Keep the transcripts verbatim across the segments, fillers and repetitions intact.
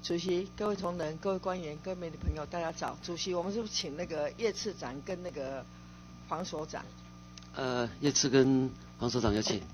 主席、各位同仁、各位官员、各位媒体朋友，大家早。主席，我们是不是请那个叶次长跟那个黄所长？ 呃，叶次跟黄所长有请。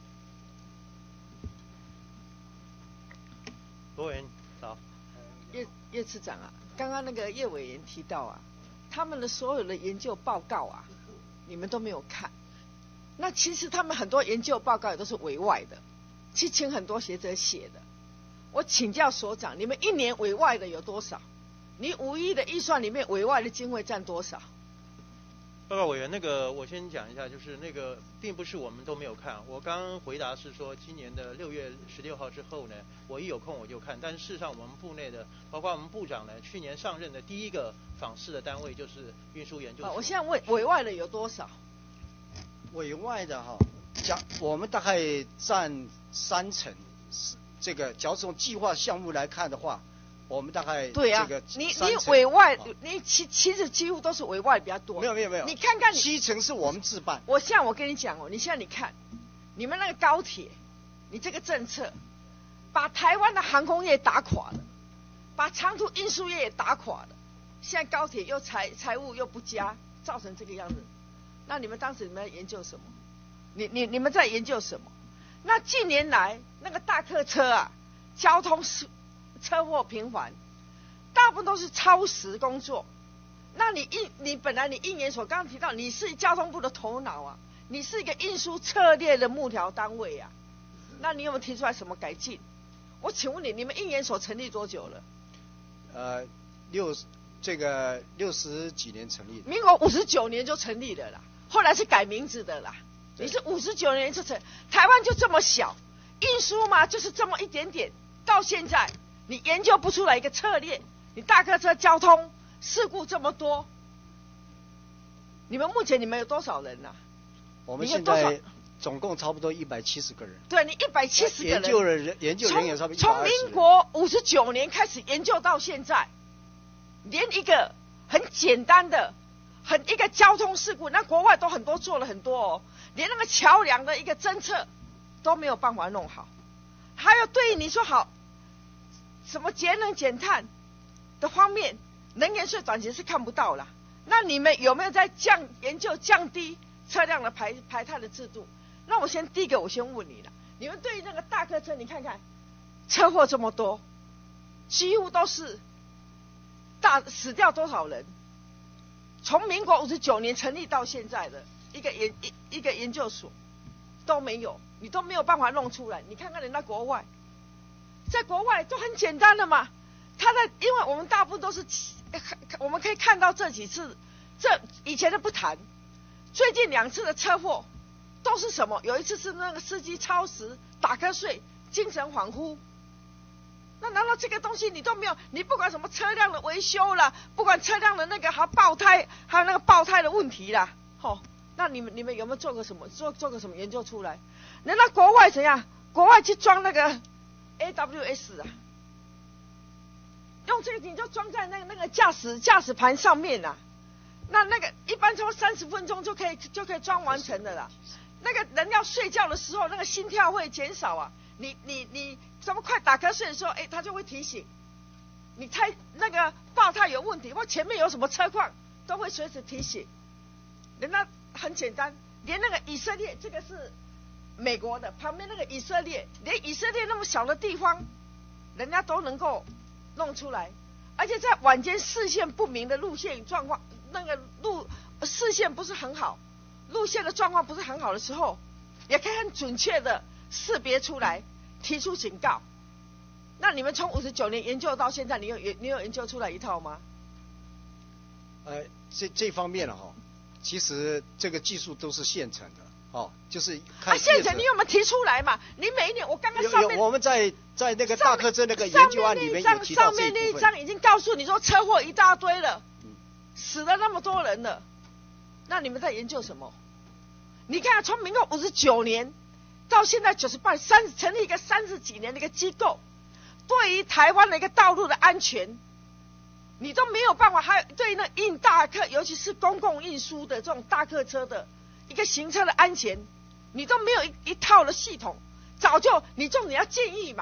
罗委员早。 叶叶次长啊，刚刚那个叶委员提到啊，他们的所有的研究报告啊，你们都没有看。那其实他们很多研究报告也都是委外的，去请很多学者写的。我请教所长，你们一年委外的有多少？你五亿的预算里面委外的经费占多少？ 报告委员，那个我先讲一下，就是那个并不是我们都没有看，我刚刚回答是说今年的六月十六号之后呢，我一有空我就看，但是事实上我们部内的，包括我们部长呢，去年上任的第一个访视的单位就是运输研究所。 我现在问委外的有多少？ 委外的哈，讲我们大概占三成。这个，假如从计划项目来看的话，我们大概对啊， 这个你你委外，你其其实几乎都是委外比较多。 没有没有没有， 你看看你七成是我们自办。 我现在我跟你讲哦，你现在你看，你们那个高铁，你这个政策，把台湾的航空业打垮了，把长途运输业也打垮了。现在高铁又财财务又不佳，造成这个样子。那你们当时你们在研究什么？你你你们在研究什么？那近年来那个大客车啊，交通车祸频繁，大部分都是超时工作。那你应你本来你应研所刚刚提到，你是交通部的头脑啊，你是一个运输策略的幕僚单位啊，那你有没有提出来什么改进？我请问你，你们应研所成立多久了？ 呃，六这个六十几年成立的。 民国五十九年就成立了啦，后来是改名字的啦。你是五十九年就成，台湾就这么小，运输嘛就是这么一点点，到现在你研究不出来一个策略，你大客车交通事故这么多，你们目前你们有多少人啊？ 我们现在总共差不多一百七十个人。 对，你一百七十个人， 研究人研究人员差不多从民国五十九年开始研究到现在，连一个很简单的。很一个交通事故，那国外都很多做了很多哦，连那个桥梁的一个侦测都没有办法弄好。还有对于你说好什么节能减碳的方面，能源税短期是看不到了。那你们有没有在降研究降低车辆的排排碳的制度？那我先第一个我先问你了，你们对于那个大客车，你看看车祸这么多，几乎都是大死掉多少人？从民国五十九年成立到现在的一个研一一个研究所都没有，你都没有办法弄出来。你看看人家国外，在国外都很简单的嘛。他在，因为我们大部分都是，我们可以看到这几次，这以前的不谈，最近两次的车祸都是什么？有一次是那个司机超时打瞌睡，精神恍惚。那难道这个东西你都没有？你不管什么车辆的维修啦，不管车辆的那个还有爆胎，还有那个爆胎的问题啦，吼，那你们你们有没有做过什么做做过什么研究出来？人家国外怎样？国外去装那个 A W S 啊，用这个你就装在那个那个驾驶驾驶盘上面啊，那那个一般超三十分钟就可以就可以装完成的啦。那个人要睡觉的时候，那个心跳会减少啊。你你你怎么快打瞌睡的时候，哎，他就会提醒你，猜那个爆胎有问题，或前面有什么车况，都会随时提醒。人家很简单，连那个以色列，这个是美国的，旁边那个以色列，连以色列那么小的地方，人家都能够弄出来，而且在晚间视线不明的路线状况，那个路视线不是很好，路线的状况不是很好的时候，也可以很准确的识别出来，提出警告。那你们从五十九年研究到现在，你有你有研究出来一套吗？ 呃，这这方面了哈，其实这个技术都是现成的哦，就是看啊，现成你有没有提出来嘛？你每一年我刚刚上面有有我们在在那个大客车那个研究案里面有提到上面那一张已经告诉你说车祸一大堆了，嗯、死了那么多人了，那你们在研究什么？你看，从民国五十九年到现在九十八，三成立一个三十几年的一个机构，对于台湾的一个道路的安全，你都没有办法，还有对于那运大客，尤其是公共运输的这种大客车的一个行车的安全，你都没有一一套的系统。早就你重点要建议嘛，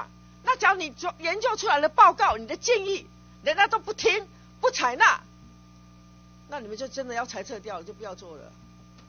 那假如你做研究出来的报告，你的建议，人家都不听不采纳，那你们就真的要裁撤掉了，就不要做了。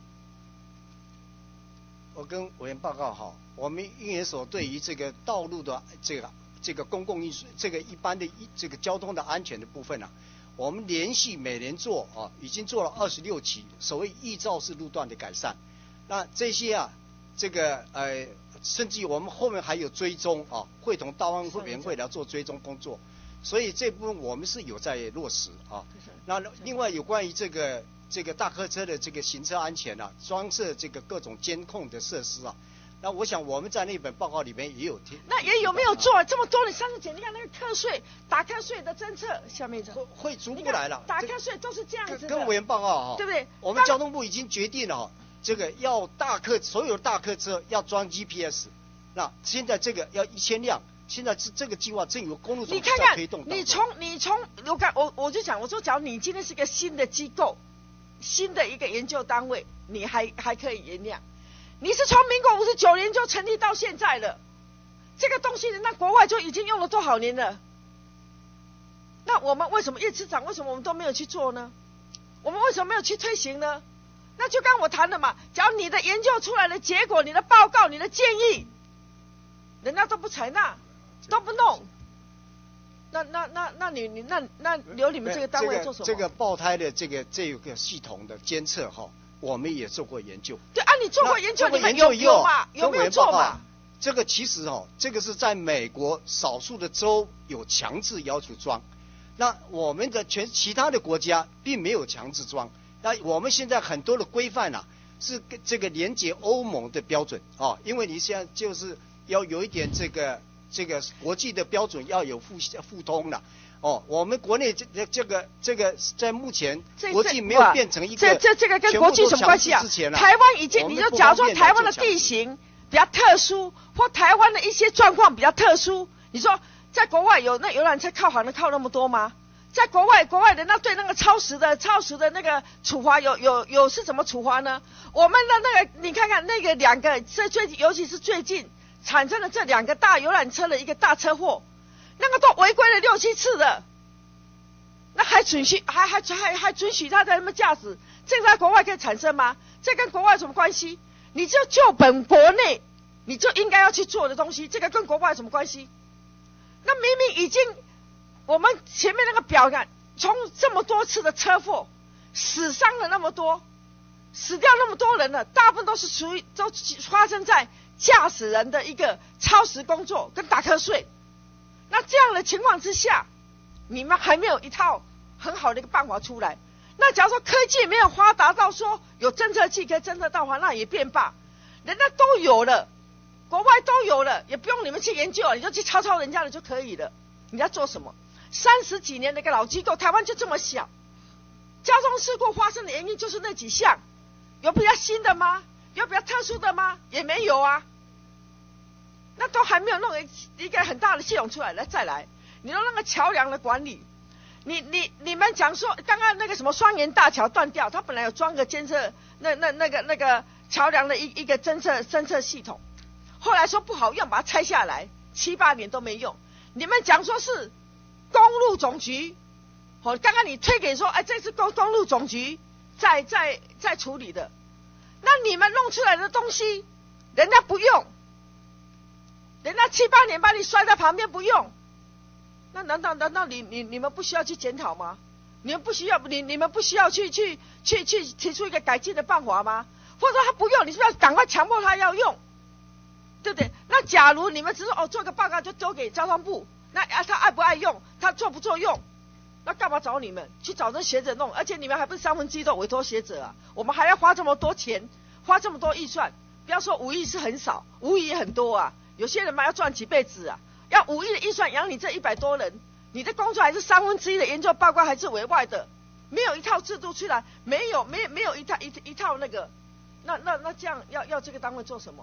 我跟委员报告哈，我们运研所对于这个道路的这个这个公共运输这个一般的一这个交通的安全的部分啊，我们连续每年做啊，已经做了二十六期所谓预肇式路段的改善。那这些啊，这个呃，甚至于我们后面还有追踪啊，会同道安委员会来做追踪工作。所以这部分我们是有在落实啊。那另外有关于这个这个大客车的这个行车安全啊，装设这个各种监控的设施啊，那我想我们在那本报告里面也有提。 那也有没有做这么多？你上次讲，你看那个课税、打课税的侦测，下面会会逐步来了。 打课税都是这样子的。 跟委员报告哈， 对不对？ 我们交通部已经决定了哈，这个要大客所有大客车要装 G P S， 那现在这个要一千辆。现在是这个计划正由公路总局在推动。 你从你从我看我我就讲，我说，假如你今天是个新的机构，新的一个研究单位，你还还可以原谅。你是从民国五十九年就成立到现在了，这个东西那国外就已经用了多少年了？那我们为什么叶次长为什么我们都没有去做呢？我们为什么没有去推行呢？那就刚我谈的嘛，假如你的研究出来的结果、你的报告、你的建议，人家都不采纳。都不弄，那那那那你你那那留你们这个单位做什么？ 这个爆胎的这个这个系统的监测哈，我们也做过研究。 对啊，你做过研究，你们有有嘛？有没有做嘛？ 这个其实哦，这个是在美国少数的州有强制要求装，那我们的全其他的国家并没有强制装。那我们现在很多的规范啊，是这个连接欧盟的标准啊，因为你现在就是要有一点这个。这个国际的标准要有互互通了，哦，我们国内这这个这个在目前国际没有变成一个这这这个跟国际什么关系啊？台湾已经，你就假如说台湾的地形比较特殊，或台湾的一些状况比较特殊，你说在国外有那游览车靠行的靠那么多吗？在国外，国外人那对那个超时的超时的那个处罚有有有是怎么处罚呢？我们的那个你看看那个两个，这最尤其是最近。产生了这两个大游览车的一个大车祸，那个都违规了六七次的，那还准许还还还还准许他在那么驾驶，这个在国外可以产生吗？这跟国外有什么关系？你就就本国内你就应该要去做的东西，这个跟国外有什么关系？那明明已经我们前面那个表感，从这么多次的车祸，死伤了那么多，死掉那么多人了，大部分都是属于都发生在。驾驶人的一个超时工作跟打瞌睡，那这样的情况之下，你们还没有一套很好的一个办法出来。那假如说科技没有发达到说有侦测器可以侦测到的话，那也便罢，人家都有了，国外都有了，也不用你们去研究，你就去抄抄人家的就可以了。你要做什么？三十几年的一个老机构，台湾就这么小，交通事故发生的原因就是那几项，有比较新的吗？有比较特殊的吗？也没有啊，那都还没有弄一个很大的系统出来，来再来，你弄那个桥梁的管理，你你你们讲说刚刚那个什么双岩大桥断掉，它本来有装个监测那那那个那个桥梁的一一个侦测侦测系统，后来说不好用，把它拆下来，七八年都没用。你们讲说是公路总局，哦，刚刚你推给说，哎，这是公公路总局在在在处理的。那你们弄出来的东西，人家不用，人家七八年把你摔在旁边不用，那难道难道你你你们不需要去检讨吗？你们不需要你你们不需要去去去去提出一个改进的办法吗？或者说他不用，你是不是要赶快强迫他要用，对不对？那假如你们只是哦做个报告就丢给交通部，那啊他爱不爱用，他做不做用？那干嘛找你们去找那学者弄？而且你们还不是三分之一都委托学者啊！我们还要花这么多钱，花这么多预算。不要说五亿是很少，五亿也很多啊！有些人嘛要赚几辈子啊！要五亿的预算养你这一百多人，你的工作还是三分之一的研究报告还是委外的，没有一套制度出来，没有没有没有一套一一套那个，那那那这样要要这个单位做什么？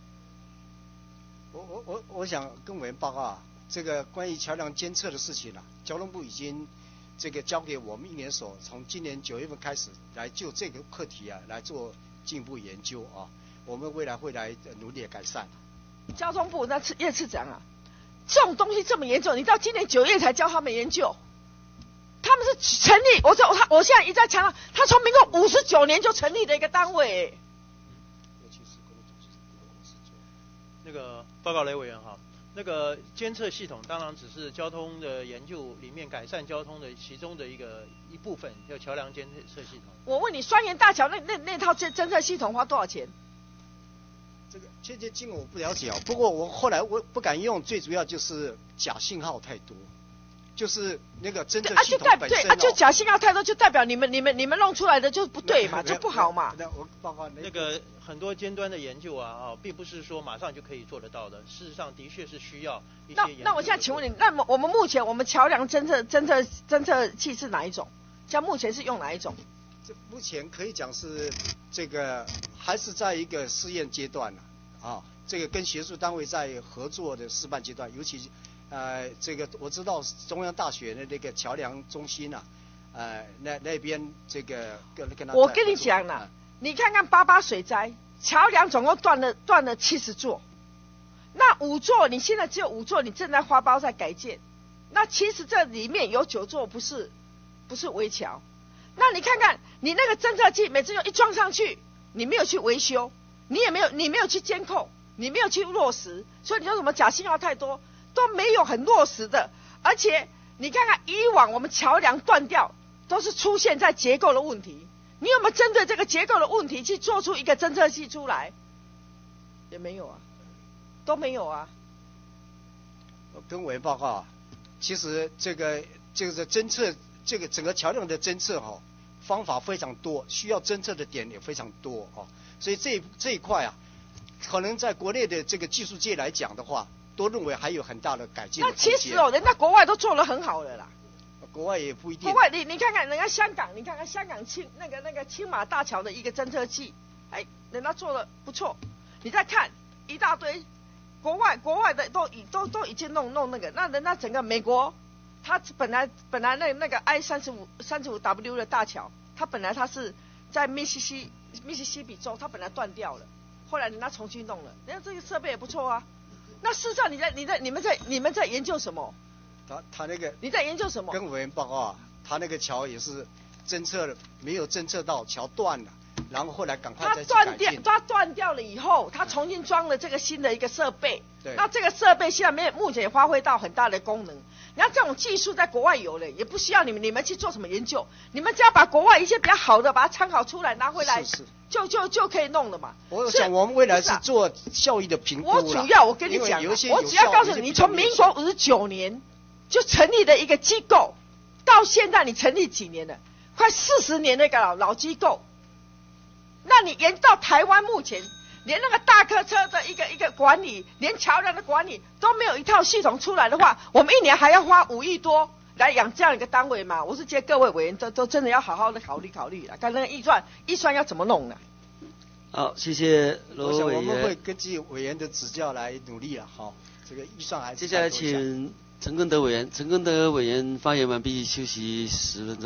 我我我我想跟委员报告啊，这个关于桥梁监测的事情啊，交通部已经。这个交给我们运研所，从今年九月份开始来就这个课题啊来做进一步研究啊，我们未来会来努力改善。 交通部那次叶次长啊， 这种东西这么严重，你到今年九月才教他们研究。他们是成立，我我他我现在一再强调，他从民国五十九年就成立的一个单位。 那个报告雷委员哈，那个监测系统当然只是交通的研究里面改善交通的其中的一个一部分，叫桥梁监测系统。 我问你，双岩大桥那那那套侦侦测系统花多少钱？ 这个确切金额我不了解啊，不过我后来我不敢用，最主要就是假信号太多。就是那个侦测系统本身、哦、 啊，就代对啊，就假信号太多，就代表你们你们你们弄出来的就不对嘛，就不好嘛。 那我报告那个很多尖端的研究啊，啊，并不是说马上就可以做得到的。事实上，的确是需要一些研究。 那那我现在请问你，那么我们目前我们桥梁侦测侦测侦测器是哪一种？像目前是用哪一种？ 这目前可以讲是这个还是在一个试验阶段呢、啊，啊，这个跟学术单位在合作的示范阶段，尤其。呃，这个我知道中央大学的那个桥梁中心啊，呃，那那边这个跟跟他我跟你讲了、啊，你看看八八水灾，桥梁总共断了断了七十座，那五座你现在只有五座，你正在花包在改建，那其实这里面有九座不是不是围桥，那你看看你那个侦测器每次就一装上去，你没有去维修，你也没有你没有去监控，你没有去落实，所以你说什么假信号太多。都没有很落实的，而且你看看以往我们桥梁断掉都是出现在结构的问题，你有没有针对这个结构的问题去做出一个侦测器出来？也没有啊，都没有啊。 跟委员报告啊，其实这个这个侦测这个整个桥梁的侦测哈、哦、方法非常多，需要侦测的点也非常多哦，所以这这一块啊，可能在国内的这个技术界来讲的话。都认为还有很大的改进的空间。 那其实哦，人家国外都做得很好了啦。 国外也不一定。 国外你你看看人家香港，你看看香港青那个那个青马大桥的一个侦测器，哎，人家做的不错。你再看一大堆国外国外的都已都都已经弄弄那个，那人家整个美国，它本来本来那那个 I 三十五三十五 W 的大桥，它本来它是在密西西密西西比州，它本来断掉了，后来人家重新弄了，人家这个设备也不错啊。那事实上，你在你在你们在你们在研究什么？ 他他那个你在研究什么？ 跟委员报告啊，他那个桥也是侦测了，没有侦测到桥断了，然后后来赶快再去改进。它断掉， 它断掉了以后，它重新装了这个新的一个设备。 对。 那这个设备现在没有，目前也发挥到很大的功能。然后这种技术在国外有了，也不需要你们你们去做什么研究，你们只要把国外一些比较好的把它参考出来拿回来。 是是。就就就可以弄了嘛。 我想我们未来是做效益的评估。 我主要我跟你讲，我只要告诉你，从民国五十九年就成立的一个机构，到现在你成立几年了？快四十年的一个老老机构。那你延到台湾目前，连那个大客车的一个一个管理，连桥梁的管理都没有一套系统出来的话，我们一年还要花五亿多。来养这样一个单位嘛，我是觉得各位委员都都真的要好好的考虑考虑了，看那个预算预算要怎么弄呢？ 好，谢谢罗委员。 我们会根据委员的指教来努力了，好，这个预算还是。 接下来请陈根德委员，陈根德委员发言完毕，休息十分钟。